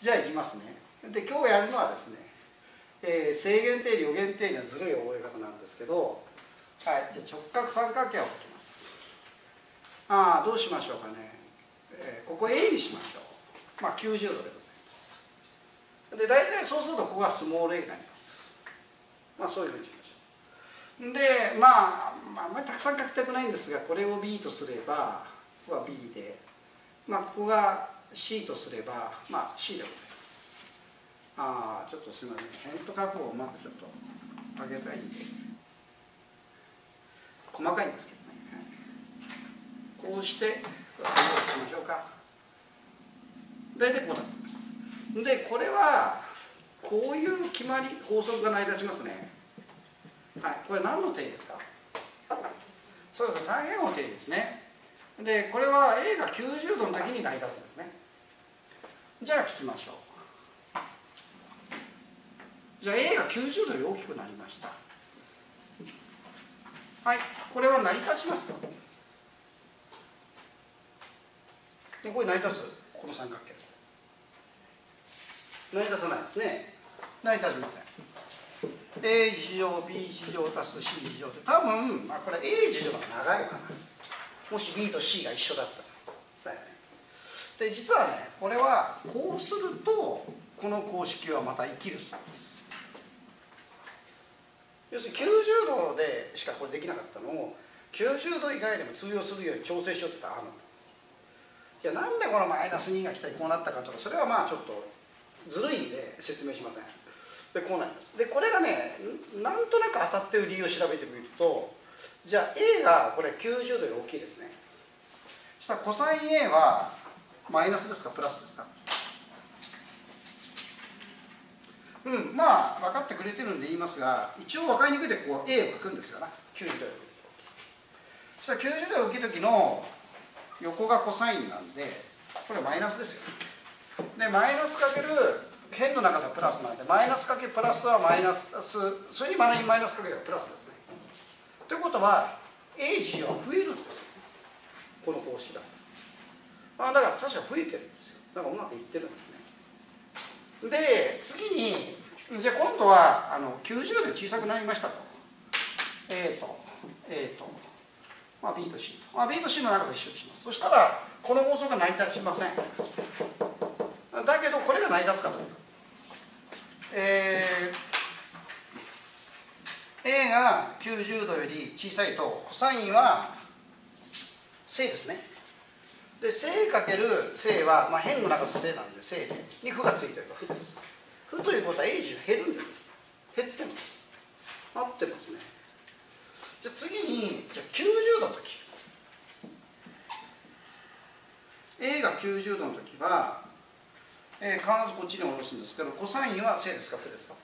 じゃあいきますね。で今日やるのはですね、正弦定理余弦定理のずるい覚え方なんですけど、はい、じゃあ直角三角形を書きます。どうしましょうかね。ここ A にしましょう。まあ90度でございます。で大体そうするとここがスモール a になります。まあそういうふうにしましょう。であんまりたくさん書きたくないんですが、これを B とすればここは B で、ここが C とすればC でございます。ちょっとすみません、辺と角をうまくちょっと上げたいんで、細かいんですけどね、こうしてこれをしましょうか。大体こうなってます。でこれはこういう決まり法則が成り立ちますね。はい、これ何の定理ですか？そうです、三平方の定理ですね。でこれは A が90度の時に成り立つんですね。じゃあ聞きましょう。じゃあ A が90度より大きくなりました。はい、これは成り立ちますか？でこれ成り立つ？この三角形成り立たないですね。成り立ちません。A 次乗 B 次乗足す C 次乗って多分、これ A 次乗の方が長いかな。もし B と C が一緒だったら。で実はね、これはこうするとこの公式はまた生きるそうです。要するに90度でしかこれできなかったのを90度以外でも通用するように調整しようって言ったらじゃあなんでこのマイナス2が来たりこうなったかとか、それはちょっとずるいんで説明しません。でこうなります。でこれがね、なんとなく当たっている理由を調べてみると、じゃあ A がこれ90度より大きいですね。そしたらコサイン A はマイナスですかプラスですか？分かってくれてるんで言いますが、一応分かりにくいでこう A を書くんですよな。90度より大きい。そしたら90度より大きい時の横がコサインなんで、これマイナスですよ。でマイナスかける辺の長さプラスなんで、マイナスかけプラスはマイナス、それにマイナスかければプラスですね。ということは A 次は増えるんですよ、この公式だと。だから確か増えてるんですよ。だからうまくいってるんですね。で次にじゃあ今度は90で小さくなりましたと。A と A と、B と C と、B と C の長さ一緒にします。そしたらこの法則が成り立ちません。だけどこれが成り立つかというと、A が90度より小さいとコサインは正ですね。で正かける正は、辺の長さ正なんで正でに負がついてるから負です。負ということは A 値が減るんです。減ってます。合ってますね。じゃあ次にじゃあ90度の時、 A が90度の時は必ずこっちに下ろすんですけど、コサインは正ですか負ですか？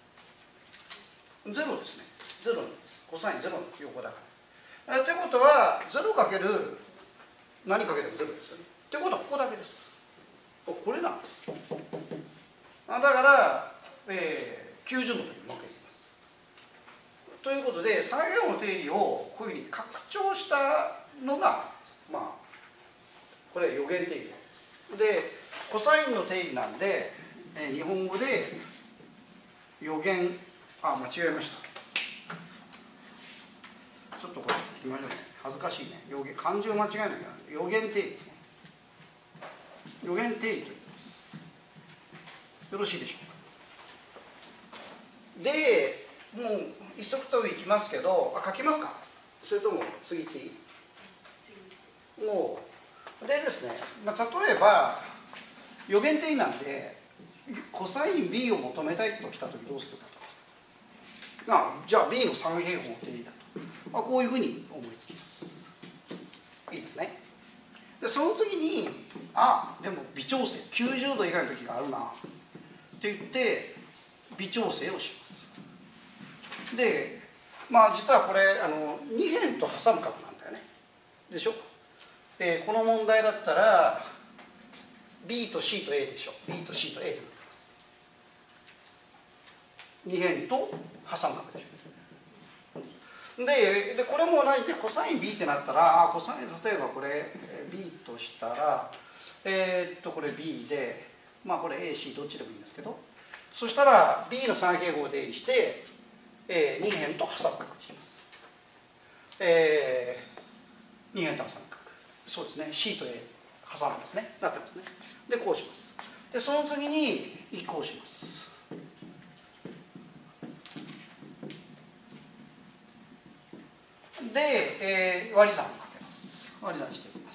ゼロですね。ゼロなんです。コサインゼロの横だから。ということは0かける何かけてもゼロですよね。ということはここだけです。これなんです。だから90度の時にうまくいきます。ということで三平方の定理をこういうふうに拡張したのがこれ余弦定理で、コサインの定理なんで、日本語で余弦、間違えました。ちょっとこれ決まりね、恥ずかしいね。漢字を間違えないから余弦定理ですね。余弦定理と言います。よろしいでしょうか。でもう一足飛びいきますけど、書きますか？それとも次行っていい？もうでですね、例えば余弦定理なんでコサイン B を求めたいときたときどうするかと。じゃあ B の三平方の定理だと、こういうふうに思いつきます。いいですね。でその次にでも微調整90度以外の時があるなって言って微調整をします。で実はこれ2辺と挟む角なんだよね。でしょ。この問題だったら B と C と A でしょ。 B と C と A でなってます。2辺と挟む角でしょ。でこれも同じでコサイン B ってなったらコサイン例えばこれ B としたらこれ B でまあこれ AC どっちでもいいんですけど、そしたら B の三平方を定義して、2辺と挟む角にします。2辺と挟む角、そうですね、 C と A 挟んでますね、なってますね。でこうします。でその次に移項します。で、割り算をかけます。割り算していきます。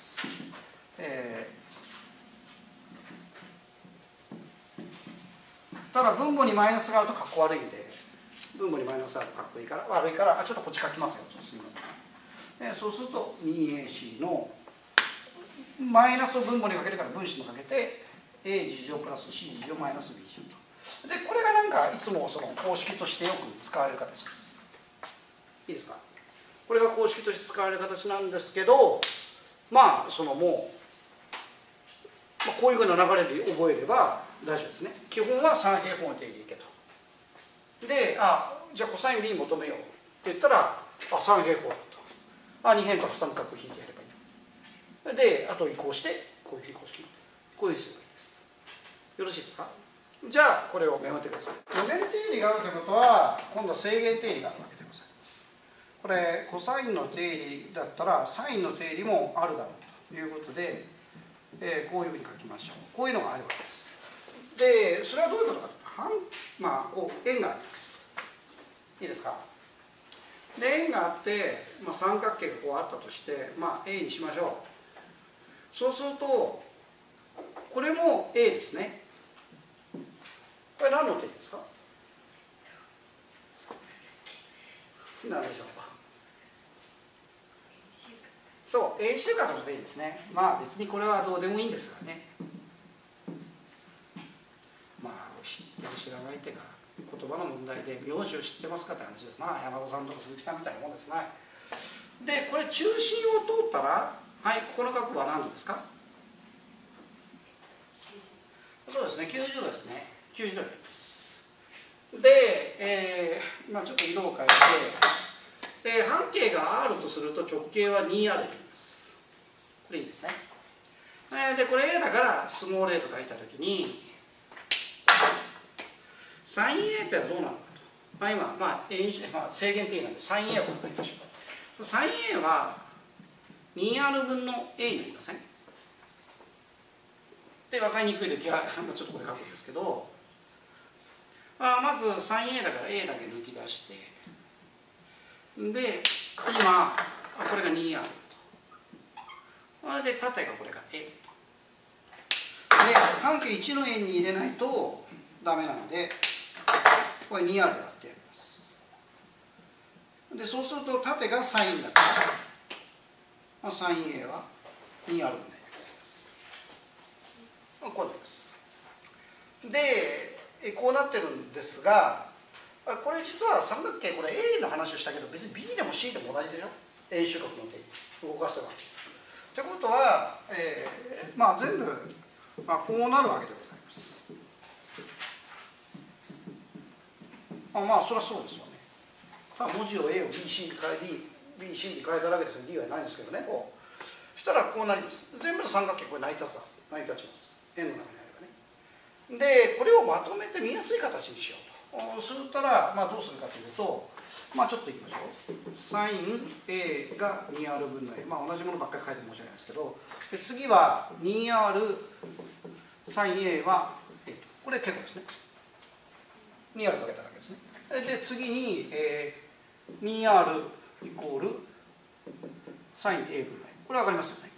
ただ分母にマイナスがあるとかっこ悪いんで、分母にマイナスがあるとかっこいいから悪いから、ちょっとこっち書きますよ、ちょっとすみません。そうすると 2AC のマイナスを分母にかけるから分子にかけて A 事乗プラス C 事乗マイナス B 事乗と。でこれがなんかいつもその公式としてよく使われる形です。いいですか。これが公式として使われる形なんですけど、まあそのもう、こういうふうな流れで覚えれば大丈夫ですね。基本は三平方の定理でいけと。で、じゃあコサイン B 求めようって言ったら、三平方だと。2辺と挟む角引いてやればいい。で、あと移項して、こういう移項式。こういう数がいいです。よろしいですか。じゃあ、これをメモってください。余弦定理があるということは、今度は正弦定理があるわけでございます。これ、コサインの定理だったら、サインの定理もあるだろうということで、こういうふうに書きましょう。こういうのがあるわけです。で、それはどういうことかと。こう円があります。いいですか。で、円があって、三角形がこうあったとして、A にしましょう。そうすると、これも A ですね。これ何の定理ですか。何でしょうか。そう、円周角の定理ですね。別にこれはどうでもいいんですからね。知ってる知らないっていうか、言葉の問題で名字を知ってますかって話ですな。山田さんとか鈴木さんみたいなもんですね。で、これ中心を通ったら、はい、ここの角は何度ですか。そうですね、90度ですね。90度になります。で、ちょっと色を変えて、半径が R とすると直径は 2R になります。これいいですね。で、これ A だからスモール a と書いたときに、サイン A ってのはどうなのかと。今、正弦定理なんでサイン A を考えましょう。サイン A は 2R 分の A になりません。で、分かりにくいときは、ちょっとこれ書くんですけど、まずサイン A だから A だけ抜き出して、で、今、これが 2R と。で、縦がこれが A と。で、半径1の円に入れないとダメなので、これ 2R で割ってやります。で、そうすると縦がサインだから、サイン A は 2R 分の A でございます。こうなります。で、こうなってるんですが、これ実は三角形、これ A の話をしたけど、別に B でも C でも同じでしょ。円周角の定理動かせば。ということは、全部、こうなるわけでございます。そりゃそうですよね。文字を A を BC に変え BC に変えただけですね。D はないんですけどね。そしたらこうなります。全部の三角形これ成り立ちます。円の中にあればね。で、これをまとめて見やすい形にしようと。そうしたら、どうするかというと、ちょっといきましょう。サイン A が 2R 分の A。同じものばっかり書いて申し訳ないですけど、で次は 2R サイン A は A と。これ結構ですね。2R かけただけですね。で、次に、2R イコールサイン A 分の A。これ分かりますよね。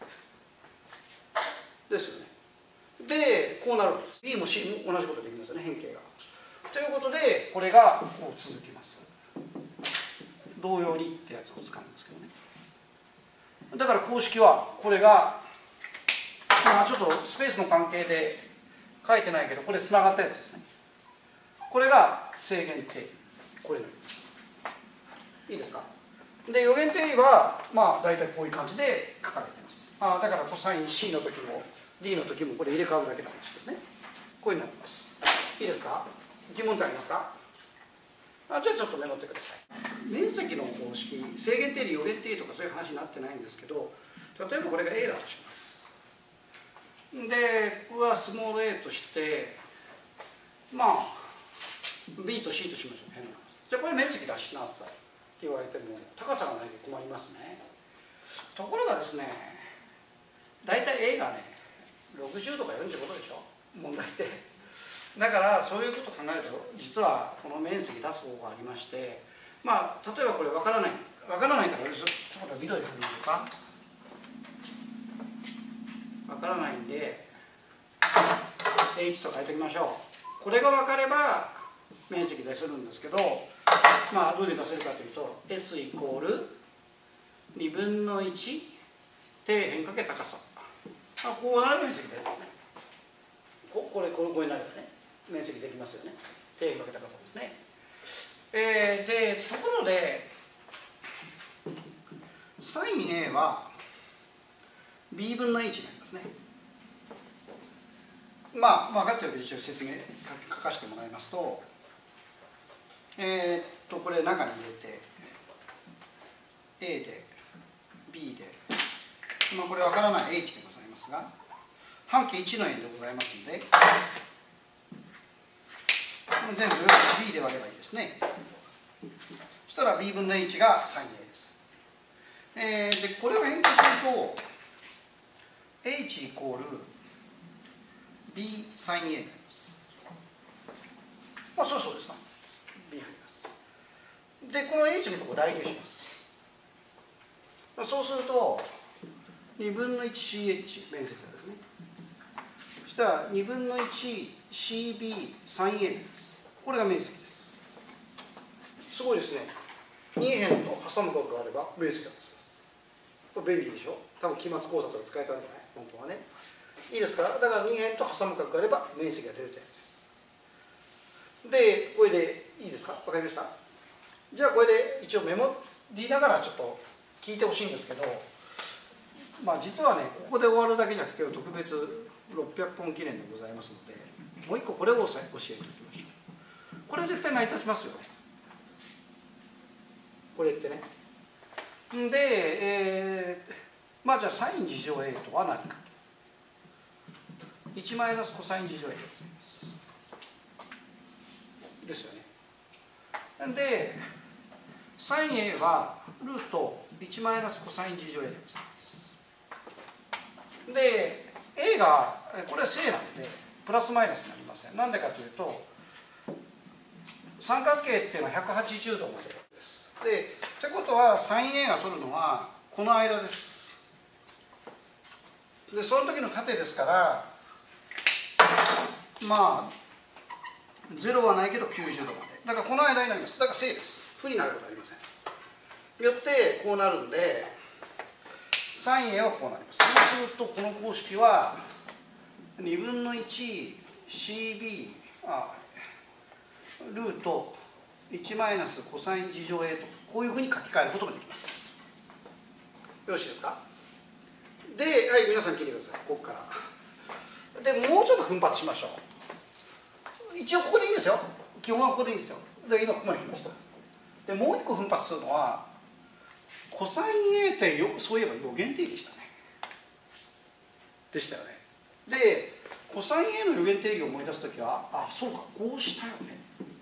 ですよね。で、こうなるわけです。B も C も同じことできますよね、変形が。ということで、これがこう続きます。同様にってやつを使うんですけどね。だから公式は、これが、ちょっとスペースの関係で書いてないけど、これつながったやつですね。これが正弦定理。これになります。いいですか。で、余弦定理は、大体こういう感じで書かれています。だからコサイン C の時も D の時もこれ入れ替わるだけの話ですね。こういうふうになってます。いいですか。疑問点ありますか。じゃあちょっとメモってください。面積の公式、正弦定理、余弦定理とかそういう話になってないんですけど、例えばこれが A だとします。 でここがスモール a としてまあ b と c としましょう。変な話。じゃあこれ面積出しなさいって言われても高さがないと困りますね。ところがですね、大体 A がね60とか45度でしょ、問題って。だからそういうことを考えると実はこの面積出す方法がありまして、まあ例えばこれ分からないからちょっと緑で書きましょうか。分からないんで H と書いておきましょう。これが分かれば面積出せるんですけど、まあどうで出せるかというと S イコール2分の1底辺かけ高さ、こうなる面積ですね。これになるよね。面積できますよね。底辺かけ高さですね。でところで sin A は b 分の h になりますね。まあ分かってるけど一応説明書かせてもらいますと、これ中に入れて A で B で、まあ、これ分からない H でございますが半径1の円でございますので全部 B で割ればいいですね。そしたら B 分の H が sin A です。でこれを変更すると H イコール B sin A になります。まあそうですな。B 入ります。でこの H のところを代入します。そうすると2分の 1CH 面積ですね。そしたら2分の 1CB sin A です。これが面積です。すごいですね。2辺と挟む角があれば面積が出せます。これ便利でしょ。多分期末考察とか使えたんじゃない、本当はね。いいですか。だから2辺と挟む角があれば面積が出るってやつです。でこれでいいですか。わかりました。じゃあこれで一応メモりながらちょっと聞いてほしいんですけど、まあ実はねここで終わるだけじゃなくて特別600本記念でございますので、もう一個これを教えておきましょう。これ絶対成り立ちますよね、これってね。で、まあじゃあサイン事乗 A とは何かと。1マイナスコサイン事乗 A でございます。ですよね。でサイン A はルート1マイナスコサイン事乗 A でございます。で A がこれは正なのでプラスマイナスになりません。なんでかというと三角形っていうのは180度までです。でということはサイン A が取るのはこの間です。でその時の縦ですからまあ0はないけど90度までだからこの間になります。だから正です。負になることはありません。よってこうなるんでサイン A はこうなります。そうするとこの公式は2分の 1CB ルート1マイナスコサイン事乗 A とこういうふうに書き換えることができます。よろしいですか。で、はい、皆さん聞いてください。ここからでもうちょっと奮発しましょう。一応ここでいいんですよ。基本はここでいいんですよ。で今ここまで来ました。でもう一個奮発するのはコサイン A ってそういえば余弦定理でしたね。でしたよね。でコサイン A の余弦定理を思い出すときはそうかこうしたよね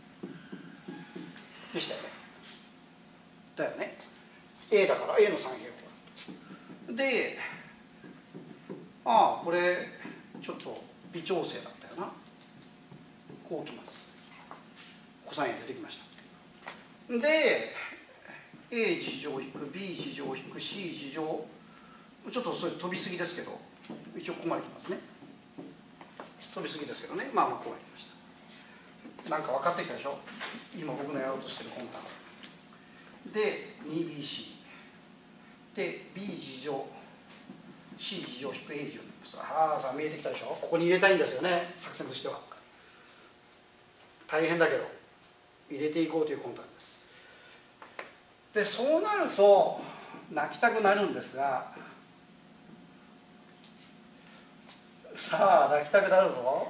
でしたよね。だよね。A だから A の 3A をでこれちょっと微調整だったよな。こうきます。コサイン A 出てきました。で A 事乗引く B 事乗引く C 事乗ちょっとそれ飛びすぎですけど一応ここまで来ますね。飛びすぎですけどね。まあここまで来ました。なんか分かってきたでしょ。今僕のやろうとしてる本単で 2BC で B 事乗 C 事乗引く A 事乗になります。さあ見えてきたでしょ。ここに入れたいんですよね、作戦としては。大変だけど入れていこうという魂胆です。でそうなると泣きたくなるんですが、さあ泣きたくなるぞ。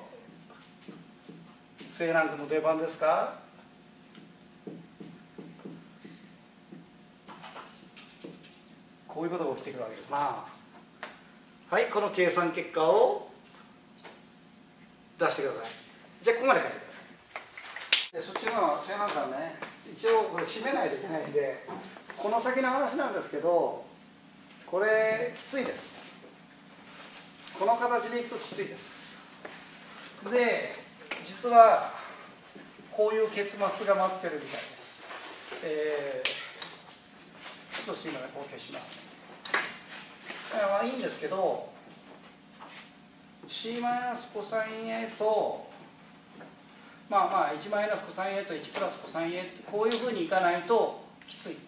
西南区の出番ですか。こういうことが起きてくるわけですな。はい、この計算結果を出してください。じゃあここまで書いてください。でそっちの西南さんね、一応これ締めないといけないんで、この先の話なんですけど、これきついです。この形でいくときついです。で実はこういう結末が待ってるみたいです。ちょっとすいません、こう消しますね。まあいいんですけど、C マイナスコサイン A と1マイナスコサイン A と1プラスコサイン A ってこういうふうにいかないときつい。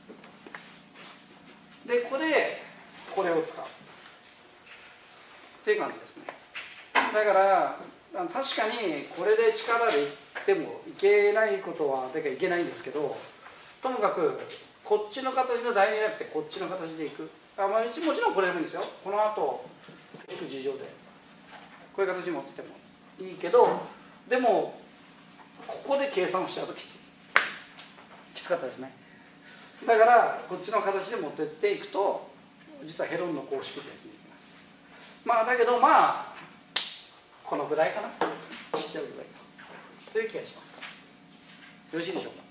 でこれを使うっていう感じですね。だから確かにこれで力でいってもいけないことはだからいけないんですけど、ともかくこっちの形の代理じゃなくてこっちの形でいく。もちろんこれでもいいんですよ。この後引く事情でこういう形に持っててもいいけど、でもここで計算をしちゃうときつかったですね。だからこっちの形で持ってっていくと実はヘロンの公式ってやつにいきます。だけどこのぐらいかな、知ってるぐらいという気がします。よろしいでしょうか。